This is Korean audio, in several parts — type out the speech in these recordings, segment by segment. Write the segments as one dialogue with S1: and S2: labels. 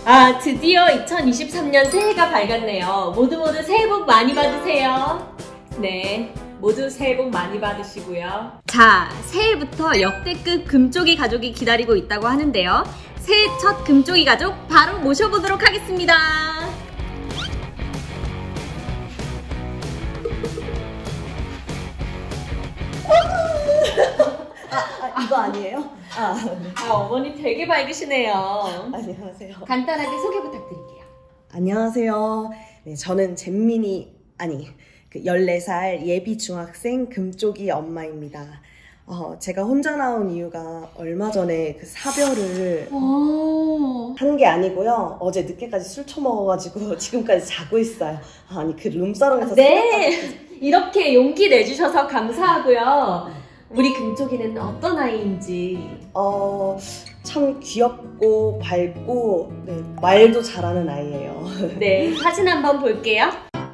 S1: 아, 드디어 2023년 새해가 밝았네요. 모두 새해 복 많이 받으세요. 네, 모두 새해 복 많이 받으시고요. 자, 새해부터 역대급 금쪽이 가족이 기다리고 있다고 하는데요. 새해 첫 금쪽이 가족 바로 모셔보도록 하겠습니다.
S2: 이거 아니에요?
S1: 네. 어머니 되게 밝으시네요.
S2: 안녕하세요.
S1: 간단하게 소개 부탁드릴게요.
S2: 안녕하세요. 네, 저는 잼민이, 14살 예비 중학생 금쪽이 엄마입니다. 제가 혼자 나온 이유가 얼마 전에 그 사별을 한 게 아니고요. 어제 늦게까지 술 처먹어가지고 지금까지 자고 있어요. 아니, 그 룸사롱에서.
S1: 네, 이렇게 용기 내주셔서 감사하고요. 우리 금쪽이는 어떤 아이인지?
S2: 참 귀엽고 밝고, 네, 말도 잘하는 아이예요.
S1: 네, 사진 한번 볼게요.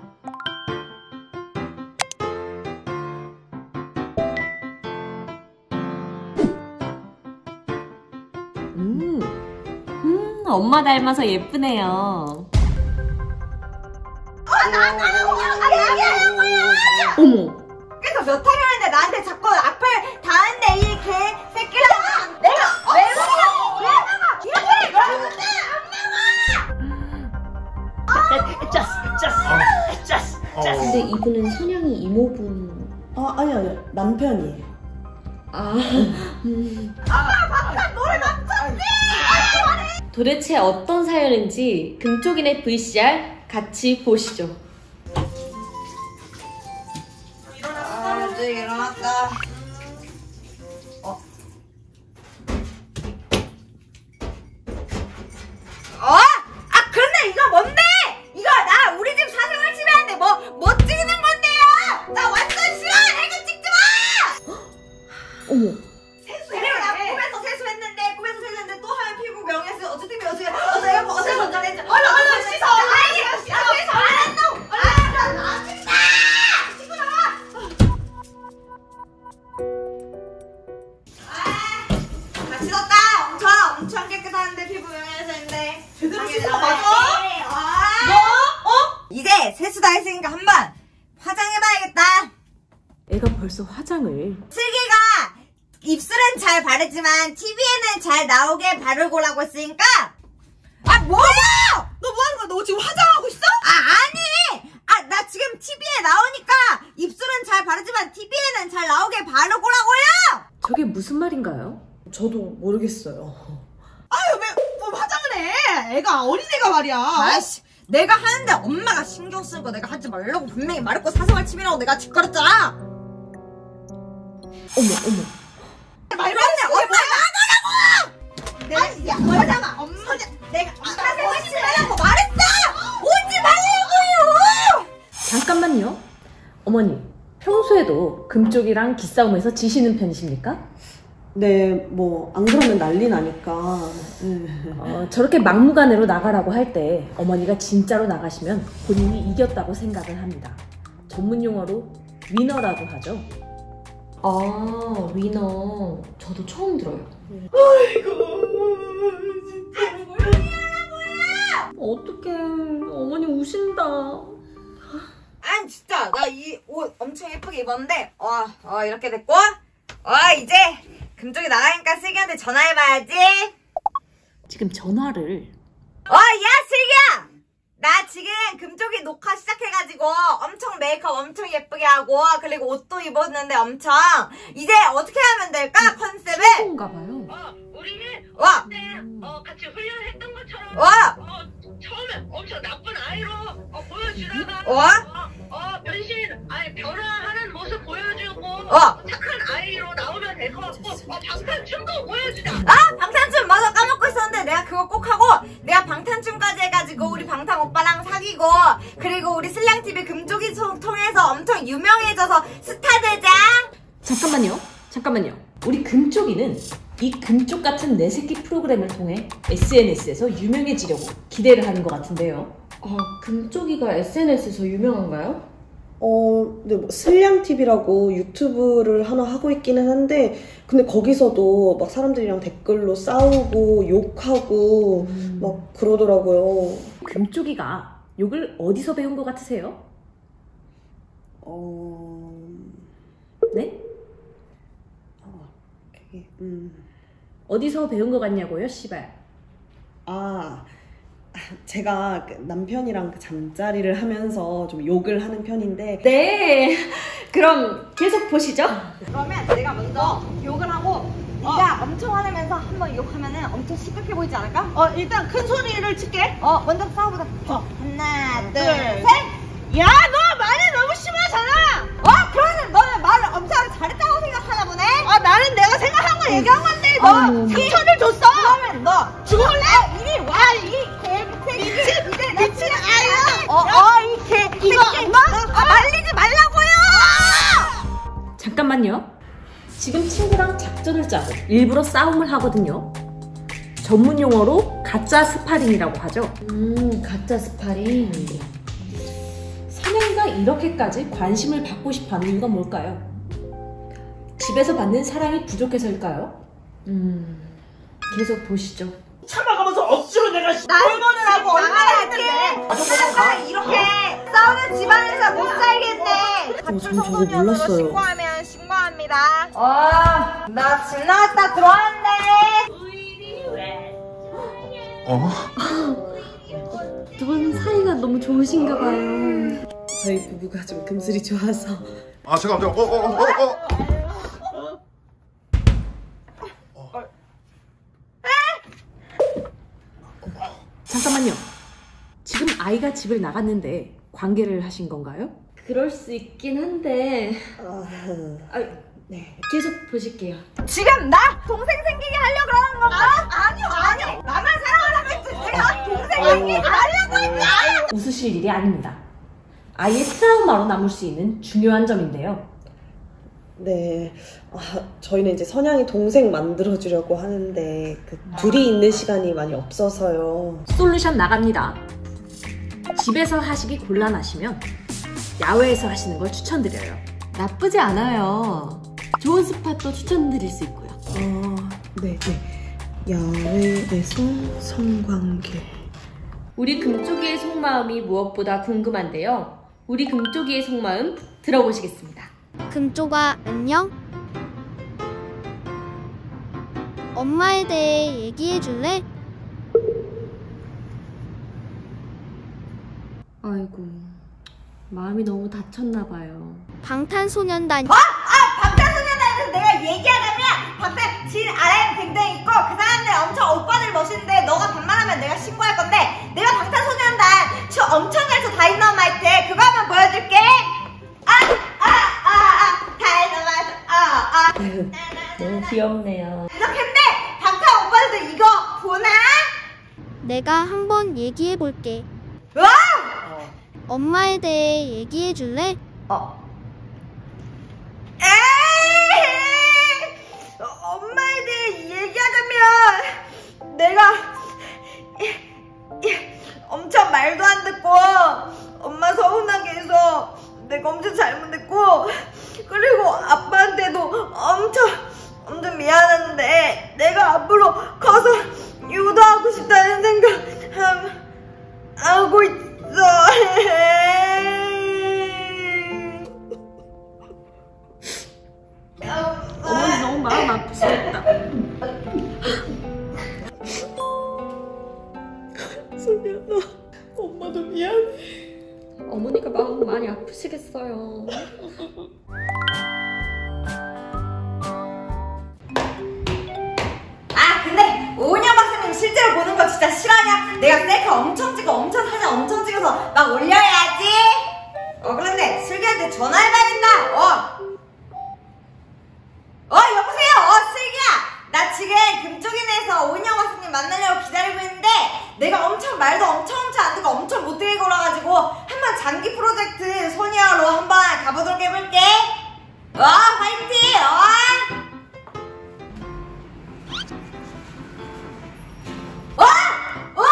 S1: 엄마 닮아서 예쁘네요. 어머.
S3: 그래서 몇 학년인데 나한테 자꾸 앞을 다는데 이 개새끼라! 내가 왜
S1: 이러냐? 근데 이분은 선영이 이모분.
S2: 아니요. 남편이에요.
S3: 노래 맞췄지!
S1: 도대체 어떤 사연인지 금쪽이네 VCR 같이 보시죠.
S3: 일어났다. 근데 이거 뭔데? 이거 나 우리 집 사생활 침해하는데 뭐 찍는 건데요? 나 완전 싫어! 이거 찍지 마!
S1: 어머.
S3: 그리고 나 꿈에서 세수했는데 또 하면 피부 명예훼손 어쨌든 어제 먼저 했죠. 얼른 씻어! 엄청 깨끗한데 피부 명예훼손인데 제대로 씻는 거 맞아? 이제 세수 다 했으니까 한번 화장해봐야겠다.
S1: 애가 벌써 화장을.
S3: 슬기가 입술은 잘 바르지만 TV에는 잘 나오게 바르고라고 했으니까. 뭐야? 너 뭐하는 거야? 너 지금 화장하고 있어? 아니! 나 지금 TV에 나오니까 입술은 잘 바르지만 TV에는 잘 나오게 바르고라고요!
S1: 저게 무슨 말인가요?
S2: 저도 모르겠어요.
S3: 왜 화장을 해? 애가 어린애가 말이야. 아이씨, 내가 하는데 엄마가 신경 쓰는 거 내가 하지 말라고 분명히 말했고 사생활 침해라고 내가 짓거렸잖아.
S1: 어머.
S3: 말도 안 돼. 엄마 나가라고! 야, 뭐잖아. 엄마, 내가 사생활 침해라고 말했어! 오지 말라고요!
S1: 잠깐만요. 어머니, 평소에도 금쪽이랑 기싸움에서 지시는 편이십니까?
S2: 네, 안 그러면 난리 나니까.
S1: 저렇게 막무가내로 나가라고 할 때 어머니가 진짜로 나가시면 본인이 이겼다고 생각을 합니다. 전문 용어로 위너라고 하죠. 위너. 저도 처음 들어요.
S3: 진짜
S1: 어떡해. 어머니 우신다.
S3: 아니 진짜 나 이 옷 엄청 예쁘게 입었는데 이렇게 됐고 이제 금쪽이 나가니까 슬기한테 전화해봐야지.
S1: 지금 전화를.
S3: 야 슬기야! 나 지금 금쪽이 녹화 시작해가지고 엄청 메이크업 엄청 예쁘게 하고 그리고 옷도 입었는데 엄청 이제 어떻게 하면 될까? 컨셉을?
S1: 친구인가 봐요.
S4: 우리는 같이 훈련했던 것처럼 처음에 엄청 나쁜 아이로 보여주다가 변신 변화하는 모습 보여주고 착한 아이로 나오면 될 것 같고 방탄춤도 보여주자.
S3: 방탄춤 맞아, 까먹고 있었는데 내가 그거 꼭 하고 내가 방탄춤까지 해가지고 우리 방탄 오빠랑 사귀고 그리고 우리 슬량TV 금쪽이 통해서 엄청 유명해져서 스타 되자.
S1: 잠깐만요. 우리 금쪽이는 이 금쪽 같은 내 새끼 프로그램을 통해 SNS에서 유명해지려고 기대를 하는 것 같은데요. 금쪽이가 SNS에서 유명한가요?
S2: 근데 뭐 슬량TV라고 유튜브를 하나 하고 있기는 한데, 근데 거기서도 막 사람들이랑 댓글로 싸우고 욕하고 막 그러더라고요.
S1: 금쪽이가 욕을 어디서 배운 것 같으세요? 네?
S2: 그게,
S1: 어디서 배운 것 같냐고요, 씨발?
S2: 제가 그 남편이랑 그 잠자리를 하면서 좀 욕을 하는 편인데.
S1: 네, 그럼 계속 보시죠.
S3: 그러면 내가 먼저 욕을 하고 네가 엄청 화내면서 한번 욕하면은 엄청 심각해 보이지 않을까?
S5: 일단 큰 소리를 칠게.
S3: 먼저 싸워보자. 하나, 둘, 셋.
S5: 야, 너 말이 너무 심하잖아.
S3: 그러면 너는 말을 엄청 잘했다고 생각하나 보네?
S5: 나는 내가 생각한 거 얘기한 건데 너 상처를 줬어.
S3: 그러면 너
S5: 죽을래?
S3: 이리 와, 이 개새끼.
S5: 미친 아야. 이 개. 이거
S3: 말리지 말라고요!
S1: 잠깐만요. 지금 친구랑 작전을 짜고 일부러 싸움을 하거든요. 전문 용어로 가짜 스파링이라고 하죠. 가짜 스파링. 선영이가 이렇게까지 관심을 받고 싶어하는 이유가 뭘까요? 집에서 받는 사랑이 부족해서일까요? 계속 보시죠.
S5: 참아가면서 억지로 내가
S3: 나이거는 하고 얼마나 했는데 사람들랑 이렇게 싸우는 집안에서 못 살겠네.
S2: 전 저거 몰랐어요.
S3: 신고하면 신고합니다. 나 집 나갔다 들어왔는데.
S1: 두 분 사이가 너무 좋으신가 봐요.
S2: 저희 부부가 좀 금슬이 좋아서.
S6: 잠깐.
S1: 잠깐만요. 지금 아이가 집을 나갔는데 관계를 하신 건가요? 그럴 수 있긴 한데
S2: 네.
S1: 계속 보실게요.
S3: 지금 나 동생 생기게 하려고 그러는 건가? 아니요. 나만 사랑하라고 했지. 내가 동생 생기게 하려고 했지.
S1: 웃으실 일이 아닙니다. 아이의 트라우마로 남을 수 있는 중요한 점인데요.
S2: 네. 저희는 이제 선양이 동생 만들어주려고 하는데 그 둘이 있는 시간이 많이 없어서요.
S1: 솔루션 나갑니다. 집에서 하시기 곤란하시면 야외에서 하시는 걸 추천드려요. 나쁘지 않아요. 좋은 스팟도 추천드릴 수 있고요.
S2: 네. 야외에서 성관계.
S1: 우리 금쪽이의 속마음이 무엇보다 궁금한데요. 우리 금쪽이의 속마음 들어보시겠습니다.
S7: 금쪽아, 안녕? 엄마에 대해 얘기해 줄래?
S1: 아이고, 마음이 너무 다쳤나 봐요.
S7: 방탄소년단
S3: 방탄소년단에서 내가 얘기하자면 진 RM 굉장히 있고 그 사람들 엄청 오빠들 멋있는데 너가 반말하면 내가 신고할 건데 내가 방탄소년단 춤 엄청 잘해서 다이너마이트 그거 한번 보여줄게. 다이너마이트.
S1: 너무 귀엽네요.
S3: 이렇게 했는데 방탄 오빠들도 이거 보나?
S7: 내가 한번 얘기해 볼게.
S3: 와!
S7: 엄마에 대해 얘기해 줄래?
S3: 엄마에 대해 얘기하자면 내가 엄청 말도 안 듣고 엄마 서운하게 해서 내가 엄청 잘못했고 그리고 아빠한테도 엄청 미안한데 내가 앞으로 커서 유도하고 싶다는 생각 하고 있어.
S1: 어머니 너무 마음 아프시겠다.
S2: 소녀, 너 엄마도 미안해.
S1: 어머니가 마음 많이 아프시겠어요.
S3: 근데 오은영 박사님 실제로 보는 거 진짜 싫어하냐? 내가 셀카 엄청 찍어 엄청 사진 엄청 찍어서 막 올려야지. 그런데 슬기한테 전화해봐야 된다. 여보세요. 슬기야, 나 지금 금쪽이네에서 오은영 박사님 만나려고 기다리고 있는데 내가 엄청 말도 엄청 안 듣고 엄청 못되게 걸어가지고 한번 장기 프로젝트 소녀로 한번 가보도록 해볼게. 화이팅!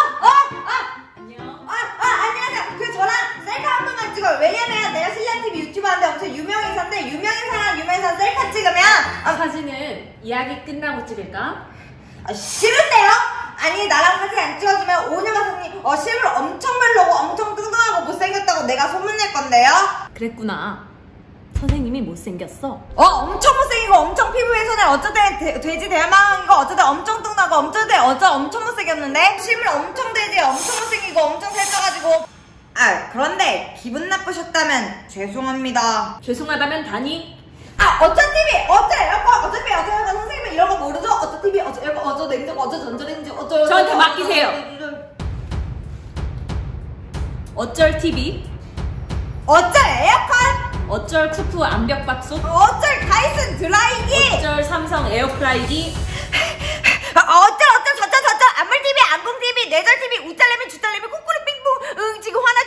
S3: 안녕하세요. 저랑 셀카 한 번만 찍어요. 왜냐면 내가 슬기TV 앞에서 셀카 찍으면
S1: 사진은 이야기 끝나고 찍을까?
S3: 싫은데요? 아니 나랑 사진 안 찍어주면 오은영 선생님 실물 엄청 별로고 엄청 뚱뚱하고 못생겼다고 내가 소문낼 건데요?
S1: 그랬구나. 선생님이 못생겼어.
S3: 엄청 못생기고 엄청 피부 훼손해 어쩌대 돼지 대망이고 어쩌대 엄청 뚱뚱하고 어쩌대 엄청 못생겼는데 실물 엄청 돼지 엄청 못생기고 엄청 살쪄가지고 그런데 기분 나쁘셨다면 죄송합니다.
S1: 죄송하다면 다니.
S3: 어차피 선생님은 이런 거 모르죠? 어차피 어쩌 냉장고 어쩌 전자레인지 어쩌
S1: 저한테 맡기세요. 어쩔 TV,
S3: 어쩔 에어컨,
S1: 어쩔 쿠프 암벽밥솥,
S3: 어쩔 다이슨 드라이기,
S1: 어쩔 삼성 에어프라이기,
S3: 어쩔 안물 TV, 안궁 TV, 내절 TV, 우짤레미, 주짤레미, 코꾸리 빙봉, 지금 화나